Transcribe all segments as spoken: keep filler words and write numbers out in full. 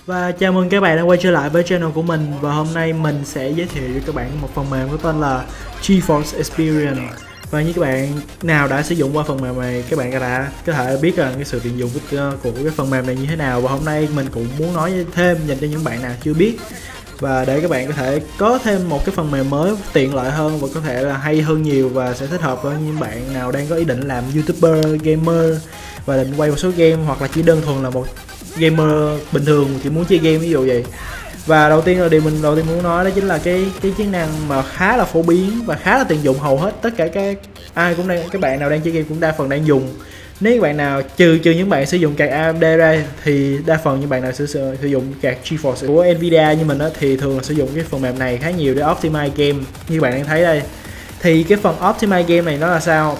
Và chào mừng các bạn đã quay trở lại với channel của mình. Và hôm nay mình sẽ giới thiệu cho các bạn một phần mềm có tên là GeForce Experience. Và như các bạn nào đã sử dụng qua phần mềm này, các bạn đã có thể biết rằng cái sự tiện dụng của, của cái phần mềm này như thế nào. Và hôm nay mình cũng muốn nói thêm dành cho những bạn nào chưa biết, và để các bạn có thể có thêm một cái phần mềm mới tiện lợi hơn và có thể là hay hơn nhiều, và sẽ thích hợp với những bạn nào đang có ý định làm YouTuber, gamer và định quay một số game, hoặc là chỉ đơn thuần là một gamer bình thường chỉ muốn chơi game, ví dụ vậy. Và đầu tiên là điều mình đầu tiên muốn nói đó chính là cái cái chức năng mà khá là phổ biến và khá là tiện dụng, hầu hết tất cả các ai cũng đang các bạn nào đang chơi game cũng đa phần đang dùng. Nếu các bạn nào trừ trừ những bạn sử dụng card a em đê ra thì đa phần những bạn nào sử, sử, sử dụng card GeForce của Nvidia như mình đó, thì thường là sử dụng cái phần mềm này khá nhiều để optimize game. Như bạn đang thấy đây, thì cái phần optimize game này nó là sao?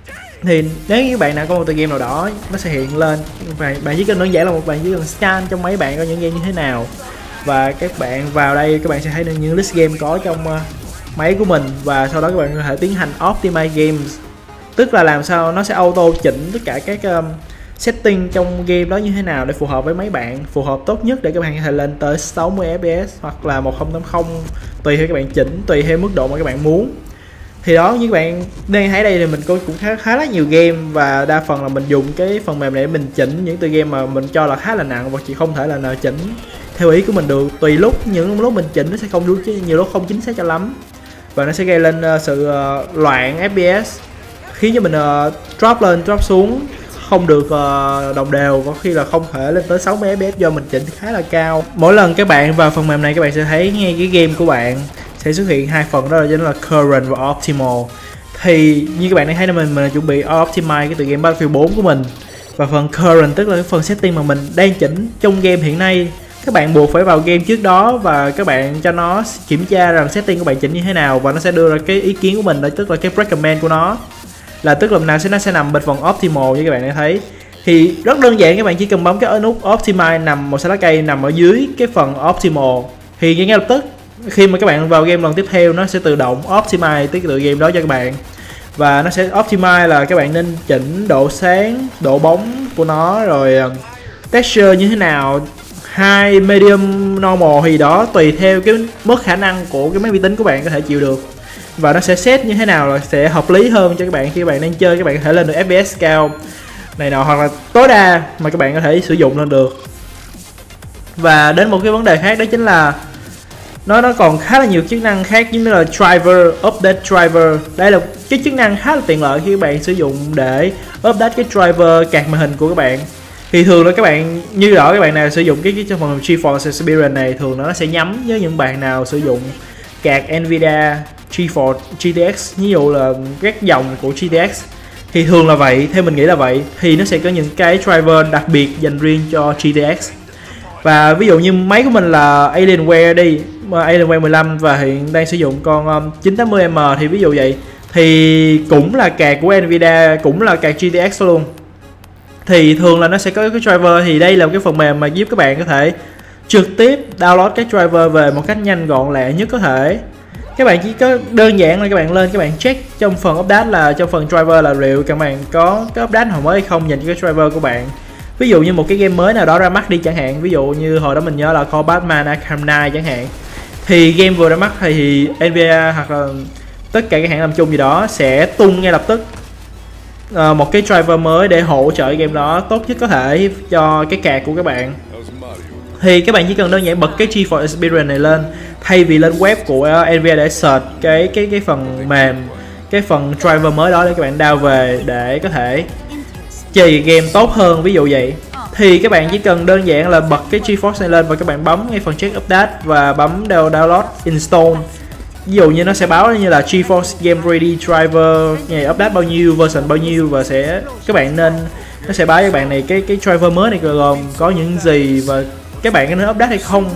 Thì nếu như bạn nào có một tựa game nào đó, nó sẽ hiện lên và bạn chỉ cần đơn giản là một bạn chỉ cần scan trong máy bạn có những game như thế nào, và các bạn vào đây các bạn sẽ thấy được những list game có trong uh, máy của mình, và sau đó các bạn có thể tiến hành optimize games, tức là làm sao nó sẽ auto chỉnh tất cả các um, setting trong game đó như thế nào để phù hợp với máy bạn, phù hợp tốt nhất để các bạn có thể lên tới sáu mươi ép pê ét hoặc là một không tám không, tùy theo các bạn chỉnh, tùy theo mức độ mà các bạn muốn. Thì đó, như các bạn đang thấy đây thì mình cũng khá khá là nhiều game, và đa phần là mình dùng cái phần mềm này để mình chỉnh những tựa game mà mình cho là khá là nặng và chỉ không thể là nào chỉnh theo ý của mình được. Tùy lúc, những lúc mình chỉnh nó sẽ không đúng, chứ nhiều lúc không chính xác cho lắm, và nó sẽ gây lên uh, sự uh, loạn ép pê ét, khiến cho mình uh, drop lên drop xuống không được uh, đồng đều, có khi là không thể lên tới sáu mươi ép pê ét do mình chỉnh khá là cao. Mỗi lần các bạn vào phần mềm này các bạn sẽ thấy ngay cái game của bạn sẽ xuất hiện hai phần, đó là chính là current và optimal. Thì như các bạn đang thấy là mình mình chuẩn bị optimize cái tựa game Battlefield bốn của mình, và phần current tức là cái phần setting mà mình đang chỉnh trong game hiện nay. Các bạn buộc phải vào game trước đó và các bạn cho nó kiểm tra rằng setting của bạn chỉnh như thế nào, và nó sẽ đưa ra cái ý kiến của mình, đó tức là cái recommend của nó, là tức là nào sẽ nó sẽ nằm bên phần optimal. Như các bạn đang thấy thì rất đơn giản, các bạn chỉ cần bấm cái nút optimize nằm một xanh lá cây nằm ở dưới cái phần optimal, thì ngay lập tức khi mà các bạn vào game lần tiếp theo nó sẽ tự động optimize tới cái tựa game đó cho các bạn. Và nó sẽ optimize là các bạn nên chỉnh độ sáng, độ bóng của nó, rồi texture như thế nào, high, medium, normal thì đó, tùy theo cái mức khả năng của cái máy vi tính của bạn có thể chịu được. Và nó sẽ set như thế nào là sẽ hợp lý hơn cho các bạn khi các bạn đang chơi, các bạn có thể lên được ép pê ét cao này nọ, hoặc là tối đa mà các bạn có thể sử dụng lên được. Và đến một cái vấn đề khác đó chính là nó nó còn khá là nhiều chức năng khác, như là driver, update driver. Đây là cái chức năng khá là tiện lợi khi các bạn sử dụng để update cái driver card màn hình của các bạn. Thì thường là các bạn như đó, các bạn nào sử dụng cái, cái trong phần GeForce Experience này, thường nó sẽ nhắm với những bạn nào sử dụng card Nvidia GeForce giê tê ích, ví dụ là các dòng của giê tê ích. Thì thường là vậy, theo mình nghĩ là vậy, thì nó sẽ có những cái driver đặc biệt dành riêng cho giê tê ích. Và ví dụ như máy của mình là Alienware đi, Alienware mười lăm, và hiện đang sử dụng con um, chín tám mươi M, thì ví dụ vậy thì cũng là card của Nvidia, cũng là card giê tê ích luôn. Thì thường là nó sẽ có cái driver, thì đây là một cái phần mềm mà giúp các bạn có thể trực tiếp download các driver về một cách nhanh gọn lẹ nhất có thể. Các bạn chỉ có đơn giản là các bạn lên, các bạn check trong phần update là trong phần driver là liệu các bạn có cái update nào mới hay không dành cho cái driver của bạn. Ví dụ như một cái game mới nào đó ra mắt đi chẳng hạn, ví dụ như hồi đó mình nhớ là Call Batman Arkham Knight chẳng hạn, thì game vừa ra mắt thì Nvidia hoặc là tất cả các hãng làm chung gì đó sẽ tung ngay lập tức uh, một cái driver mới để hỗ trợ game đó tốt nhất có thể cho cái card của các bạn. Thì các bạn chỉ cần đơn giản bật cái GeForce Experience này lên, thay vì lên web của Nvidia để search cái cái cái phần mềm, cái phần driver mới đó để các bạn download về để có thể chơi game tốt hơn, ví dụ vậy. Thì các bạn chỉ cần đơn giản là bật cái GeForce này lên và các bạn bấm ngay phần check update và bấm download install. Ví dụ như nó sẽ báo như là GeForce Game Ready Driver ngày update bao nhiêu, version bao nhiêu, và sẽ các bạn nên nó sẽ báo cho bạn này cái cái driver mới này gồm có những gì và các bạn có nên update hay không.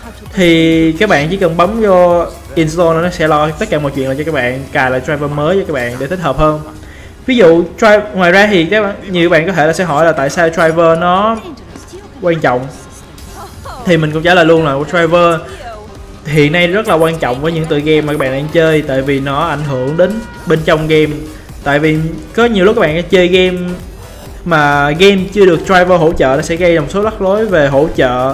Thì các bạn chỉ cần bấm vô install, nó sẽ lo tất cả mọi chuyện là cho các bạn, cài lại driver mới cho các bạn để thích hợp hơn. Ví dụ drive, ngoài ra thì các bạn, nhiều bạn có thể là sẽ hỏi là tại sao driver nó quan trọng, thì mình cũng trả lời luôn là driver hiện nay rất là quan trọng với những tựa game mà các bạn đang chơi, tại vì nó ảnh hưởng đến bên trong game. Tại vì có nhiều lúc các bạn chơi game mà game chưa được driver hỗ trợ, nó sẽ gây một số rắc rối về hỗ trợ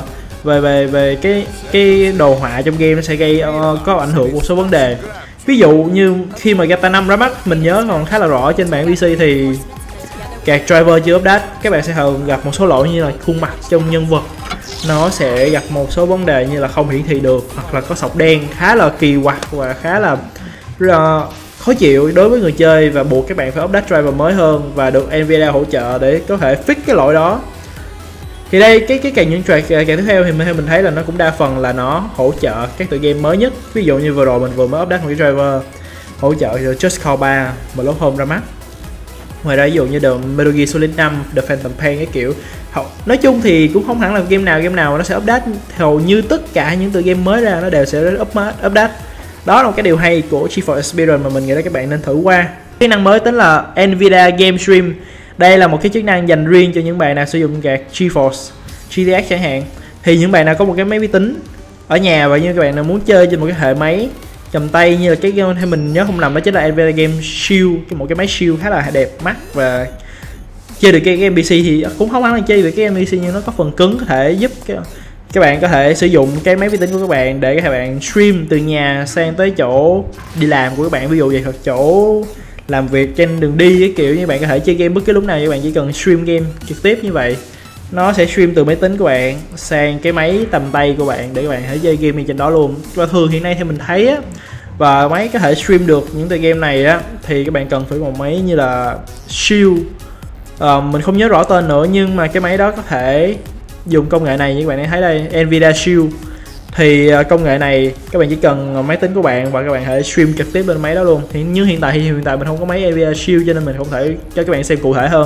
về về về cái cái đồ họa trong game nó sẽ gây uh, có ảnh hưởng một số vấn đề. Ví dụ như khi mà Gata năm ra mắt, mình nhớ còn khá là rõ trên bản pê xê thì các driver chưa update, các bạn sẽ thường gặp một số lỗi như là khuôn mặt trong nhân vật nó sẽ gặp một số vấn đề như là không hiển thị được, hoặc là có sọc đen khá là kỳ quặc và khá là uh, khó chịu đối với người chơi, và buộc các bạn phải update driver mới hơn và được Nvidia hỗ trợ để có thể fix cái lỗi đó. Thì đây cái cái càng những track càng tiếp theo thì mình mình thấy là nó cũng đa phần là nó hỗ trợ các tựa game mới nhất. Ví dụ như vừa rồi mình vừa mới update một cái driver hỗ trợ Just Cause ba mà lúc hôm ra mắt. Ngoài ra ví dụ như The Metal Gear Solid năm, The Phantom Pain cái kiểu. Nói chung thì cũng không hẳn là game nào game nào nó sẽ update, hầu như tất cả những tựa game mới ra nó đều sẽ update. Đó là một cái điều hay của GeForce Experience mà mình nghĩ là các bạn nên thử qua. Chức năng mới tính là Nvidia Game Stream. Đây là một cái chức năng dành riêng cho những bạn nào sử dụng các GeForce giê tê ích chẳng hạn. Thì những bạn nào có một cái máy vi tính ở nhà và như các bạn nào muốn chơi trên một cái hệ máy cầm tay như là cái game hay mình nhớ không lầm đó chính là Nvidia Game Shield, cái một cái máy Shield khá là đẹp mắt và chơi được cái game pê xê thì cũng không hẳn là chơi được cái game pê xê nhưng nó có phần cứng có thể giúp cái các bạn có thể sử dụng cái máy vi tính của các bạn để các bạn stream từ nhà sang tới chỗ đi làm của các bạn, ví dụ vậy, hoặc chỗ làm việc trên đường đi cái kiểu như bạn có thể chơi game bất cứ lúc nào, các bạn chỉ cần stream game trực tiếp như vậy, nó sẽ stream từ máy tính của bạn sang cái máy tầm tay của bạn để các bạn có thể chơi game trên đó luôn. Và thường hiện nay thì mình thấy á, và máy có thể stream được những tựa game này á thì các bạn cần phải một máy như là Shield, à, mình không nhớ rõ tên nữa, nhưng mà cái máy đó có thể dùng công nghệ này như các bạn thấy đây, Nvidia Shield. Thì công nghệ này các bạn chỉ cần máy tính của bạn và các bạn hãy stream trực tiếp lên máy đó luôn. Thì như hiện tại thì hiện tại mình không có máy Nvidia Shield cho nên mình không thể cho các bạn xem cụ thể hơn.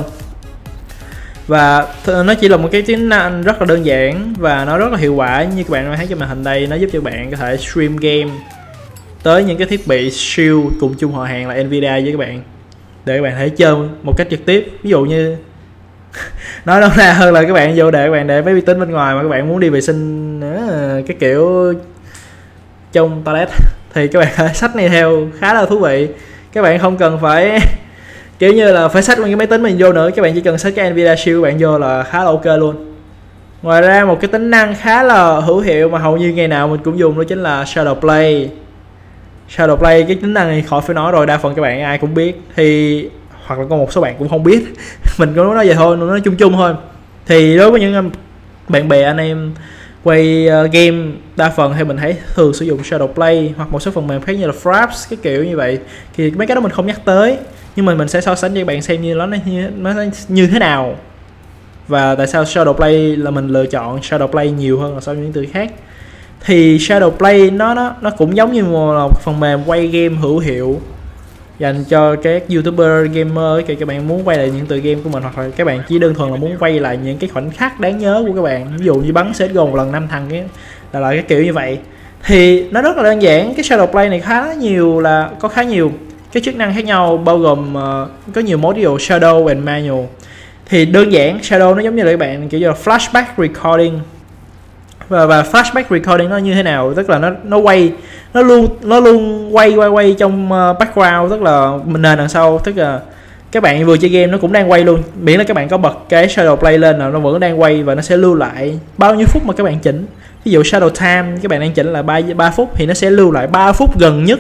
Và nó chỉ là một cái tính năng rất là đơn giản và nó rất là hiệu quả, như các bạn thấy trên màn hình đây, nó giúp cho bạn có thể stream game tới những cái thiết bị Shield cùng chung họ hàng là Nvidia với các bạn để các bạn thể chơi một cách trực tiếp. Ví dụ như nói đâu ra hơn là các bạn vô để các bạn để máy vi tính bên ngoài mà các bạn muốn đi vệ sinh cái kiểu trong toilet thì các bạn phải xách này theo, khá là thú vị. Các bạn không cần phải kiểu như là phải xách một cái máy tính mình vô nữa, các bạn chỉ cần xách cái Nvidia Shield bạn vô là khá là ok luôn. Ngoài ra một cái tính năng khá là hữu hiệu mà hầu như ngày nào mình cũng dùng đó chính là Shadow Play. Shadow Play cái tính năng này khỏi phải nói rồi, đa phần các bạn ai cũng biết, thì hoặc là có một số bạn cũng không biết mình có nói vậy thôi, nó nói chung chung thôi. Thì đối với những bạn bè anh em quay uh, game, đa phần hay mình thấy thường sử dụng Shadow Play hoặc một số phần mềm khác như là Fraps cái kiểu như vậy, thì mấy cái đó mình không nhắc tới, nhưng mà mình sẽ so sánh cho các bạn xem như nó như, nó như thế nào và tại sao Shadow Play là mình lựa chọn Shadow Play nhiều hơn là so với những từ khác. Thì Shadow Play nó nó nó cũng giống như một phần mềm quay game hữu hiệu dành cho các YouTuber gamer, khi các bạn muốn quay lại những tựa game của mình, hoặc là các bạn chỉ đơn thuần là muốn quay lại những cái khoảnh khắc đáng nhớ của các bạn, ví dụ như bắn xê ét giê ô một lần năm thằng cái là lại cái kiểu như vậy. Thì nó rất là đơn giản, cái Shadow Play này khá nhiều là có khá nhiều cái chức năng khác nhau, bao gồm uh, có nhiều mode, ví dụ Shadow and Manual. Thì đơn giản Shadow nó giống như là các bạn kiểu như là flashback recording. Và, và flashback recording nó như thế nào, tức là nó nó quay nó luôn nó luôn quay quay quay trong uh, background, tức là nền đằng sau, tức là các bạn vừa chơi game nó cũng đang quay luôn, miễn là các bạn có bật cái Shadow Play lên là nó vẫn đang quay và nó sẽ lưu lại bao nhiêu phút mà các bạn chỉnh. Ví dụ Shadow Time các bạn đang chỉnh là ba phút thì nó sẽ lưu lại ba phút gần nhất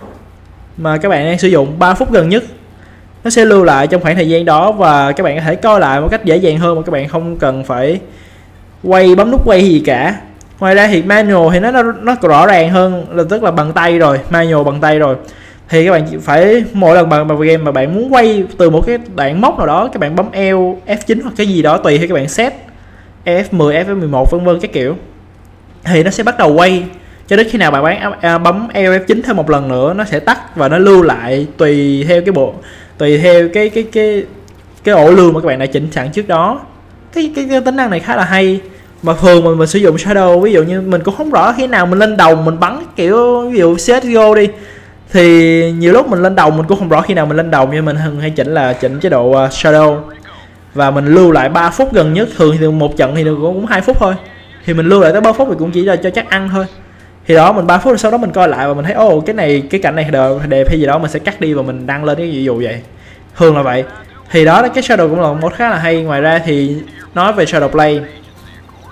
mà các bạn đang sử dụng, ba phút gần nhất nó sẽ lưu lại trong khoảng thời gian đó, và các bạn có thể coi lại một cách dễ dàng hơn mà các bạn không cần phải quay bấm nút quay gì cả. Ngoài ra thì manual thì nó nó, nó rõ ràng hơn, là tức là bằng tay rồi, manual bằng tay rồi, thì các bạn phải mỗi lần bằng, bằng game mà bạn muốn quay từ một cái đoạn mốc nào đó, các bạn bấm L F chín hoặc cái gì đó tùy theo các bạn set F mười F mười một vân vân các kiểu, thì nó sẽ bắt đầu quay cho đến khi nào bạn bán, bấm L F chín thêm một lần nữa nó sẽ tắt và nó lưu lại tùy theo cái bộ tùy theo cái cái cái cái ổ lưu mà các bạn đã chỉnh sẵn trước đó. Cái, cái, cái tính năng này khá là hay, mà thường mình, mình sử dụng Shadow, ví dụ như mình cũng không rõ khi nào mình lên đồng mình bắn kiểu ví dụ xê ét giê ô đi, thì nhiều lúc mình lên đồng mình cũng không rõ khi nào mình lên đồng, nhưng mình hay chỉnh là chỉnh chế độ uh, Shadow và mình lưu lại ba phút gần nhất. Thường thì một trận thì cũng hai phút thôi, thì mình lưu lại tới ba phút thì cũng chỉ là cho chắc ăn thôi. Thì đó mình ba phút sau đó mình coi lại và mình thấy ô oh, cái này cái cảnh này đẹp hay gì đó, mình sẽ cắt đi và mình đăng lên cái ví dụ vậy, thường là vậy. Thì đó cái Shadow cũng là một mode khá là hay. Ngoài ra thì nói về Shadow Play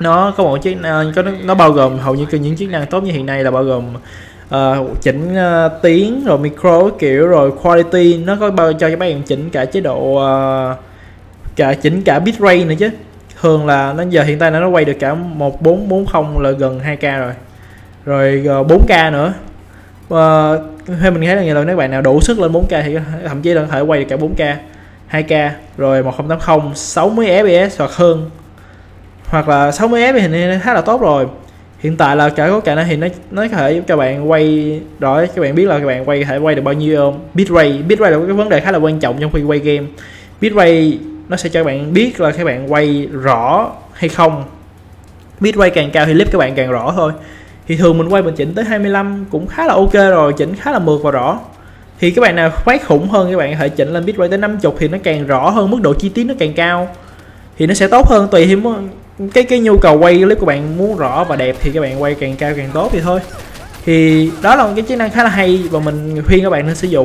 nó có một chức năng, có nó, nó bao gồm hầu như những chức năng tốt như hiện nay là bao gồm uh, chỉnh uh, tiếng rồi micro kiểu rồi quality, nó có bao cho các bạn chỉnh cả chế độ uh, cả chỉnh cả bitrate nữa chứ. Thường là nó giờ hiện tại nó quay được cả một bốn bốn không là gần hai K rồi, rồi uh, bốn K nữa. Uh, hay mình thấy là nhiều lần nếu bạn nào đủ sức lên bốn K thì thậm chí là có thể quay được cả bốn K, hai K, rồi một không tám không sáu mươi F P S hoặc hơn, hoặc là sáu mươi F P S thì khá là tốt rồi. Hiện tại là cả có cả nó thì nó nó có thể giúp cho bạn quay rồi, các bạn biết là các bạn quay có thể quay được bao nhiêu bitrate. Bitrate là cái vấn đề khá là quan trọng trong khi quay game. Bitrate nó sẽ cho các bạn biết là các bạn quay rõ hay không. Bitrate càng cao thì clip các bạn càng rõ thôi. Thì thường mình quay mình chỉnh tới hai mươi lăm cũng khá là ok rồi, chỉnh khá là mượt và rõ. Thì các bạn nào quay khủng hơn các bạn có thể chỉnh lên bitrate tới năm mươi thì nó càng rõ hơn, mức độ chi tiết nó càng cao thì nó sẽ tốt hơn, tùy theo cái cái nhu cầu quay clip của bạn muốn rõ và đẹp thì các bạn quay càng cao càng tốt thì thôi. Thì đó là một cái chức năng khá là hay và mình khuyên các bạn nên sử dụng.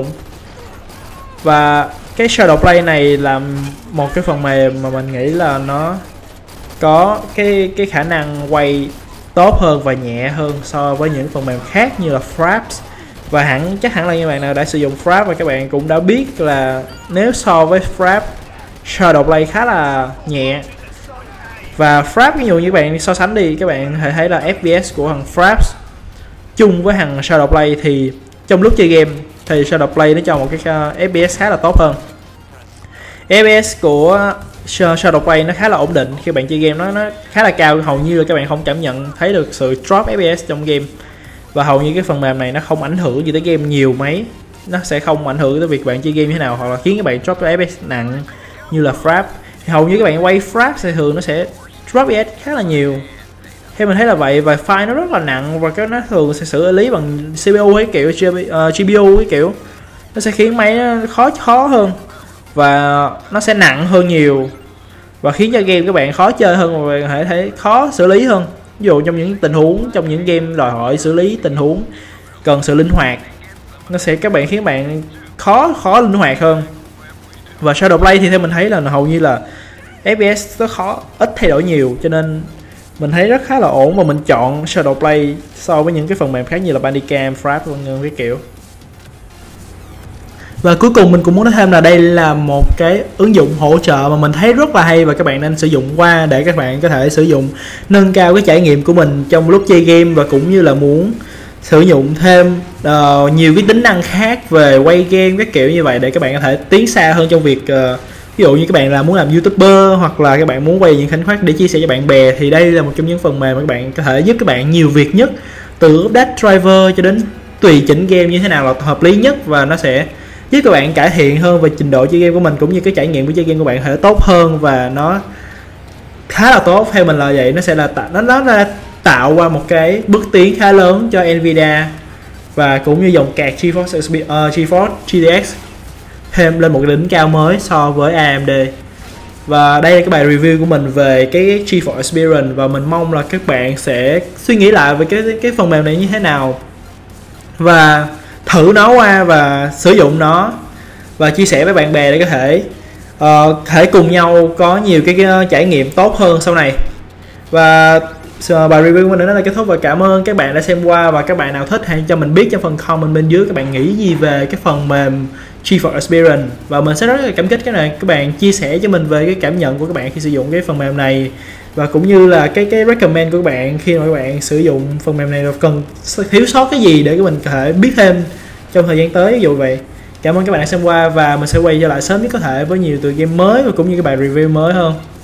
Và cái Shadow Play này là một cái phần mềm mà mình nghĩ là nó có cái cái khả năng quay tốt hơn và nhẹ hơn so với những phần mềm khác như là Fraps. Và hẳn chắc hẳn là các bạn nào đã sử dụng Fraps và các bạn cũng đã biết là nếu so với Fraps, Shadow Play khá là nhẹ. Và Fraps ví dụ như các bạn so sánh đi, các bạn có thể thấy là F P S của thằng Fraps chung với thằng Shadow Play thì trong lúc chơi game thì Shadow Play nó cho một cái F P S khá là tốt hơn. F P S của Shadow Play nó khá là ổn định, khi bạn chơi game nó nó khá là cao, hầu như là các bạn không cảm nhận thấy được sự drop F P S trong game. Và hầu như cái phần mềm này nó không ảnh hưởng gì tới game nhiều mấy, nó sẽ không ảnh hưởng tới việc bạn chơi game như thế nào hoặc là khiến các bạn drop F P S nặng như là Fraps. Thì hầu như các bạn quay Fraps thì thường nó sẽ drop F P S khá là nhiều, theo mình thấy là vậy. Và file nó rất là nặng và cái nó thường sẽ xử lý bằng C P U cái kiểu uh, G P U cái kiểu, nó sẽ khiến máy nó khó khó hơn và nó sẽ nặng hơn nhiều và khiến cho game các bạn khó chơi hơn và bạn có thể thấy khó xử lý hơn. Ví dụ trong những tình huống, trong những game đòi hỏi xử lý tình huống cần sự linh hoạt, nó sẽ các bạn khiến bạn khó khó linh hoạt hơn. Và Shadow Play thì theo mình thấy là hầu như là F P S nó khó, ít thay đổi nhiều, cho nên mình thấy rất khá là ổn và mình chọn Shadow Play so với những cái phần mềm khác như là Bandicam, Fraps vân vân cái kiểu. Và cuối cùng mình cũng muốn nói thêm là đây là một cái ứng dụng hỗ trợ mà mình thấy rất là hay và các bạn nên sử dụng qua để các bạn có thể sử dụng nâng cao cái trải nghiệm của mình trong lúc chơi game, và cũng như là muốn sử dụng thêm uh, nhiều cái tính năng khác về quay game các kiểu như vậy để các bạn có thể tiến xa hơn trong việc uh, ví dụ như các bạn là muốn làm YouTuber hoặc là các bạn muốn quay những khoảnh khắc để chia sẻ cho bạn bè, thì đây là một trong những phần mềm mà các bạn có thể giúp các bạn nhiều việc nhất, từ update driver cho đến tùy chỉnh game như thế nào là hợp lý nhất, và nó sẽ giúp các bạn cải thiện hơn về trình độ chơi game của mình cũng như cái trải nghiệm của chơi game của bạn sẽ tốt hơn và nó khá là tốt. Theo mình là vậy, nó sẽ là tạo nó nó ra tạo qua một cái bước tiến khá lớn cho Nvidia và cũng như dòng card GeForce uh, GeForce G T X thêm lên một cái đỉnh cao mới so với A M D. Và đây là cái bài review của mình về cái GeForce Experience và mình mong là các bạn sẽ suy nghĩ lại về cái cái phần mềm này như thế nào và thử nó qua và sử dụng nó và chia sẻ với bạn bè để có thể uh, thể cùng nhau có nhiều cái, cái trải nghiệm tốt hơn sau này. Và uh, bài review của mình đến đây là kết thúc và cảm ơn các bạn đã xem qua, và các bạn nào thích hãy cho mình biết trong phần comment bên dưới các bạn nghĩ gì về cái phần mềm GeForce Experience, và mình sẽ rất là cảm kích cái này các bạn chia sẻ cho mình về cái cảm nhận của các bạn khi sử dụng cái phần mềm này, và cũng như là cái cái recommend của các bạn khi mà các bạn sử dụng phần mềm này cần thiếu sót cái gì để các mình có thể biết thêm trong thời gian tới, ví dụ vậy. Cảm ơn các bạn đã xem qua và mình sẽ quay trở lại sớm nhất có thể với nhiều tựa game mới và cũng như cái bài review mới hơn.